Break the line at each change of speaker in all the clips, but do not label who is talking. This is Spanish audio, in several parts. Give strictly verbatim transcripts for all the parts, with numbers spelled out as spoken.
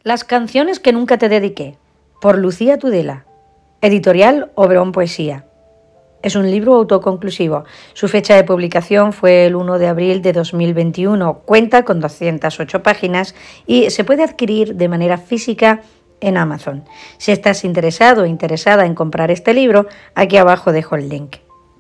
Las canciones que nunca te dediqué, por Lucía Tudela, editorial Oberón Poesía. Es un libro autoconclusivo. Su fecha de publicación fue el primero de abril de dos mil veintiuno. Cuenta con doscientas ocho páginas y se puede adquirir de manera física en Amazon. Si estás interesado o interesada en comprar este libro, aquí abajo dejo el link.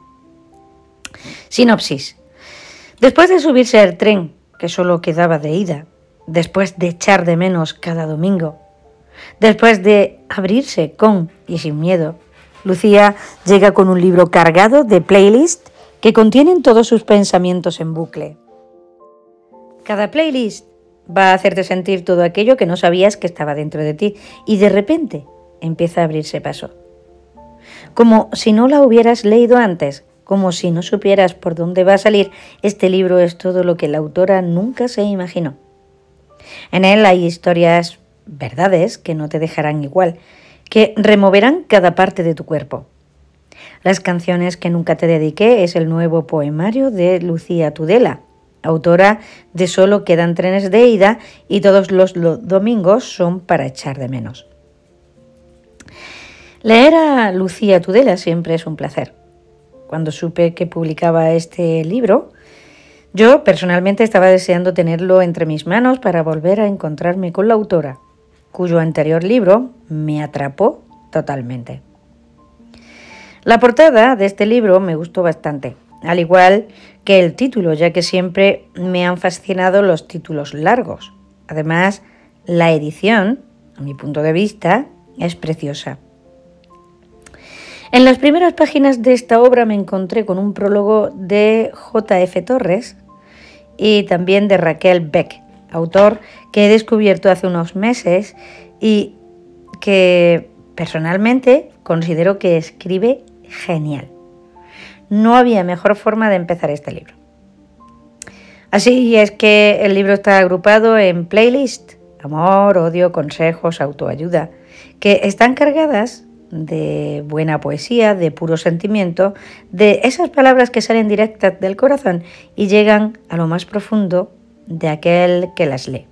Sinopsis. Después de subirse al tren, que solo quedaba de ida, después de echar de menos cada domingo, después de abrirse con y sin miedo, Lucía llega con un libro cargado de playlists que contienen todos sus pensamientos en bucle. Cada playlist va a hacerte sentir todo aquello que no sabías que estaba dentro de ti y de repente empieza a abrirse paso. Como si no la hubieras leído antes, como si no supieras por dónde va a salir, este libro es todo lo que la autora nunca se imaginó. En él hay historias, verdades que no te dejarán igual, que removerán cada parte de tu cuerpo. Las canciones que nunca te dediqué es el nuevo poemario de Lucía Tudela, autora de Solo quedan trenes de ida y todos los domingos son para echar de menos. Leer a Lucía Tudela siempre es un placer. Cuando supe que publicaba este libro, yo personalmente estaba deseando tenerlo entre mis manos para volver a encontrarme con la autora, cuyo anterior libro me atrapó totalmente. La portada de este libro me gustó bastante, al igual que el título, ya que siempre me han fascinado los títulos largos. Además, la edición, a mi punto de vista, es preciosa. En las primeras páginas de esta obra me encontré con un prólogo de J F Torres y también de Raquel Beck, autor que he descubierto hace unos meses y que personalmente considero que escribe genial. No había mejor forma de empezar este libro. Así es que el libro está agrupado en playlists, amor, odio, consejos, autoayuda, que están cargadas de buena poesía, de puro sentimiento, de esas palabras que salen directas del corazón y llegan a lo más profundo de aquel que las lee.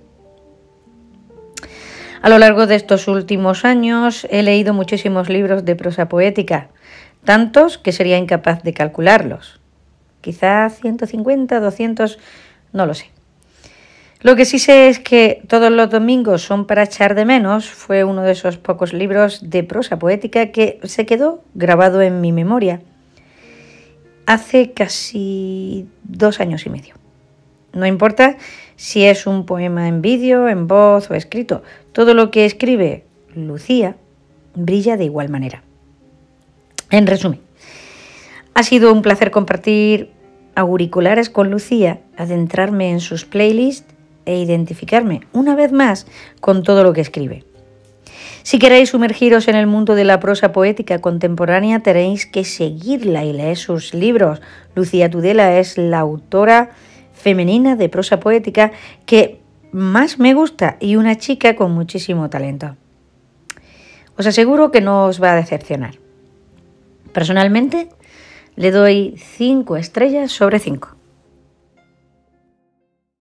A lo largo de estos últimos años he leído muchísimos libros de prosa poética, tantos que sería incapaz de calcularlos. Quizá ciento cincuenta, doscientos, no lo sé. Lo que sí sé es que Todos los domingos son para echar de menos fue uno de esos pocos libros de prosa poética que se quedó grabado en mi memoria hace casi dos años y medio. No importa si es un poema en vídeo, en voz o escrito, todo lo que escribe Lucía brilla de igual manera. En resumen, ha sido un placer compartir auriculares con Lucía, adentrarme en sus playlists e identificarme una vez más con todo lo que escribe. Si queréis sumergiros en el mundo de la prosa poética contemporánea, tenéis que seguirla y leer sus libros. Lucía Tudela es la autora femenina de prosa poética que más me gusta y una chica con muchísimo talento. Os aseguro que no os va a decepcionar. Personalmente, le doy cinco estrellas sobre cinco.